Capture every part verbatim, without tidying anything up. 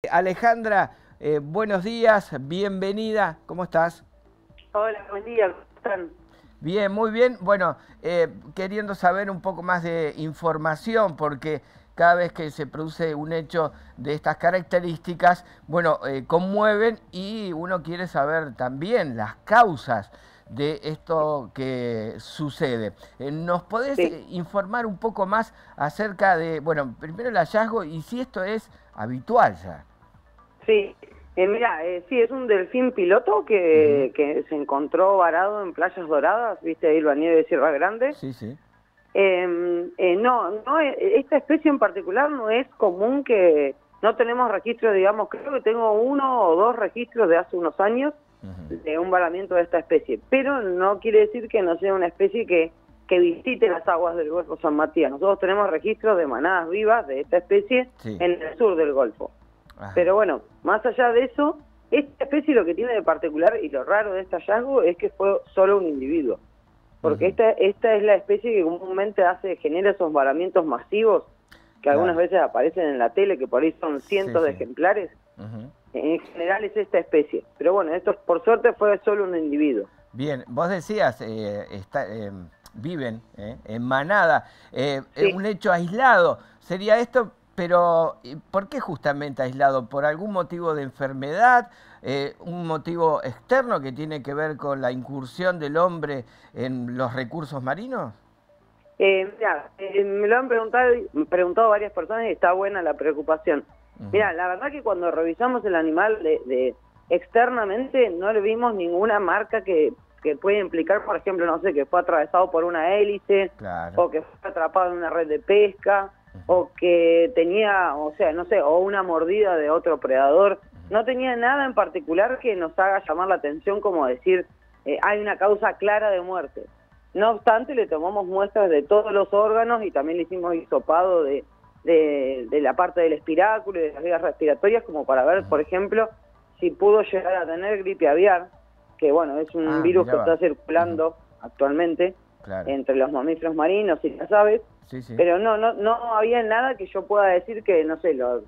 Alejandra, eh, buenos días, bienvenida, ¿cómo estás? Hola, buen día, ¿cómo están? Bien, muy bien. Bueno, eh, queriendo saber un poco más de información, porque cada vez que se produce un hecho de estas características, bueno, eh, conmueven y uno quiere saber también las causas de esto que sucede. Eh, ¿Nos podés Sí, eh, informar un poco más acerca de, bueno, primero el hallazgo y si esto es habitual ya? sí. Eh, mira, eh, sí, es un delfín piloto Ujú. que, que se encontró varado en Playas Doradas, viste ahí la nieve de Sierra Grande. Sí, sí. Eh, eh, no, no, eh, esta especie en particular no es común que no tenemos registros, digamos, creo que tengo uno o dos registros de hace unos años Ujú. de un varamiento de esta especie, pero no quiere decir que no sea una especie que, que visite las aguas del Golfo San Matías. Nosotros tenemos registros de manadas vivas de esta especie Sí. en el sur del Golfo. Ajá. Pero bueno, más allá de eso, esta especie lo que tiene de particular y lo raro de este hallazgo es que fue solo un individuo. Porque Ujú. esta, esta es la especie que comúnmente hace, genera esos varamientos masivos que algunas Claro. veces aparecen en la tele, que por ahí son Sí, cientos de sí. ejemplares. Ujú. En general es esta especie. Pero bueno, esto por suerte fue solo un individuo. Bien, vos decías, eh, está, eh, viven eh, en manada, eh, eh, Sí. un hecho aislado, sería esto, pero ¿y ¿por qué justamente aislado? ¿Por algún motivo de enfermedad? Eh, ¿un motivo externo que tiene que ver con la incursión del hombre en los recursos marinos? Eh, mira, eh, me lo han preguntado, preguntado varias personas y está buena la preocupación. Ujú. Mira, la verdad que cuando revisamos el animal de, de externamente no le vimos ninguna marca que, que pueda implicar, por ejemplo, no sé, que fue atravesado por una hélice Claro. o que fue atrapado en una red de pesca Ujú. o que tenía, o sea, no sé, o una mordida de otro predador. No tenía nada en particular que nos haga llamar la atención como decir, eh, hay una causa clara de muerte. No obstante, le tomamos muestras de todos los órganos y también le hicimos hisopado de, de, de la parte del espiráculo y de las vías respiratorias como para ver, Ujú. por ejemplo, si pudo llegar a tener gripe aviar, que bueno, es un Ah, virus mira que está va. Ujú. circulando actualmente Claro. entre los mamíferos marinos y las aves, Sí, sí. pero no, no, no había nada que yo pueda decir que, no sé, lo,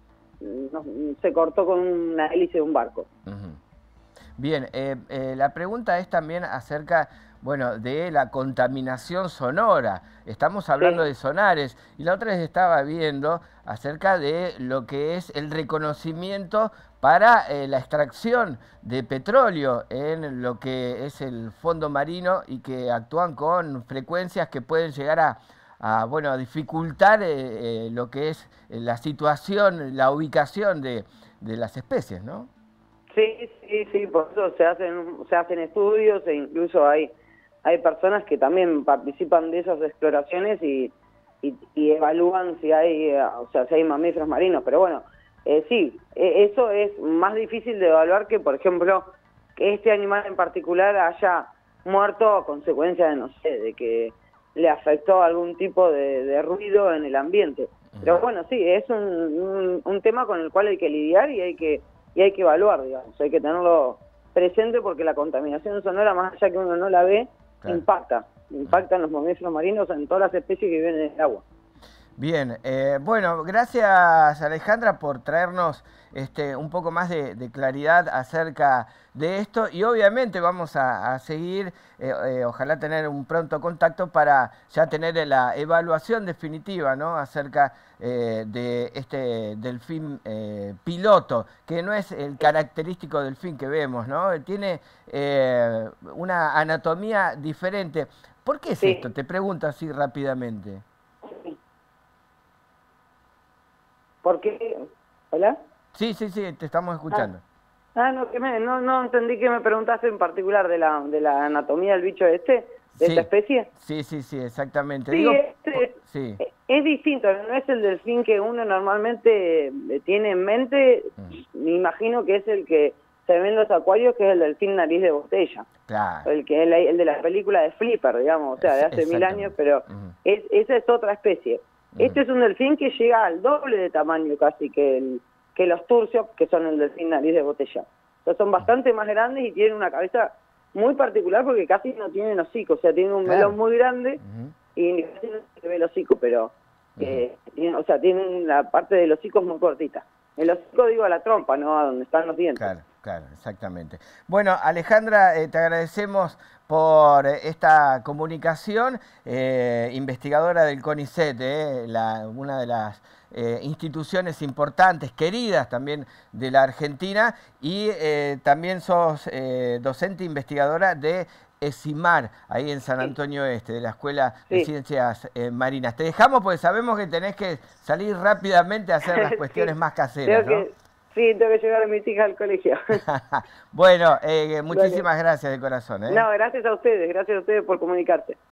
no, se cortó con una hélice de un barco. Ujú. Bien, eh, eh, la pregunta es también acerca, bueno, de la contaminación sonora. Estamos hablando Sí, de sonares y la otra vez estaba viendo acerca de lo que es el reconocimiento para eh, la extracción de petróleo en lo que es el fondo marino y que actúan con frecuencias que pueden llegar a, a, bueno, a dificultar eh, eh, lo que es la situación, la ubicación de, de las especies, ¿no? sí, sí, sí, por eso se hacen, se hacen estudios e incluso hay, hay personas que también participan de esas exploraciones y, y, y evalúan si hay, eh, o sea, si hay mamíferos marinos. Pero bueno, eh, sí, eh, eso es más difícil de evaluar que, por ejemplo, que este animal en particular haya muerto a consecuencia de, no sé, de que le afectó algún tipo de, de ruido en el ambiente. Pero bueno, sí, es un, un, un tema con el cual hay que lidiar y hay que y hay que evaluar, digamos, hay que tenerlo presente porque la contaminación sonora, más allá que uno no la ve, Claro. impacta, impacta en los mamíferos marinos, en todas las especies que viven en el agua. Bien, eh, bueno, gracias Alejandra por traernos este, un poco más de, de claridad acerca de esto y obviamente vamos a, a seguir, eh, eh, ojalá tener un pronto contacto para ya tener la evaluación definitiva, ¿no? Acerca eh, de este delfín eh, piloto, que no es el Sí, característico delfín que vemos, ¿no? Tiene eh, una anatomía diferente. ¿Por qué es esto? sí, Te pregunto así rápidamente. sí. ¿Por qué? ¿Hola? Sí, sí, sí, te estamos Ah, escuchando. ah no, que me, no, no entendí que me preguntaste en particular de la, de la anatomía del bicho este, de esta Sí, especie. sí, sí, sí, exactamente. Sí, Digo, po- este sí. es, es distinto, no es el delfín que uno normalmente eh, tiene en mente, Mm. me imagino que es el que se ve en los acuarios, que es el delfín nariz de botella, Claro, el que el, el de la película de Flipper, digamos, o sea, de es- hace mil años, exactamente. pero Ujú, es, esa es otra especie. ujú, Este es un delfín que llega al doble de tamaño casi que, el, que los turcios, que son el delfín nariz de botella. O sea, son bastante más grandes y tienen una cabeza muy particular porque casi no tienen hocico, o sea, tienen un melón claro. muy grande Ujú, y casi no se ve el hocico, pero, ujú. eh, tienen, o sea, tienen la parte del hocico es muy cortita. El hocico digo a la trompa, no a donde están los dientes. Claro, claro, exactamente. Bueno, Alejandra, eh, te agradecemos por esta comunicación, eh, investigadora del CONICET, eh, la, una de las eh, instituciones importantes, queridas también de la Argentina, y eh, también sos eh, docente investigadora de ESIMAR, ahí en San Antonio Este, de la Escuela de Sí. Ciencias eh, Marinas. Te dejamos porque sabemos que tenés que salir rápidamente a hacer las cuestiones Sí. más caseras, Tengo ¿no? que, sí, tengo que llevar a mis hijas al colegio. Bueno, eh, Dale. muchísimas gracias de corazón, ¿eh? No, gracias a ustedes, gracias a ustedes por comunicarse.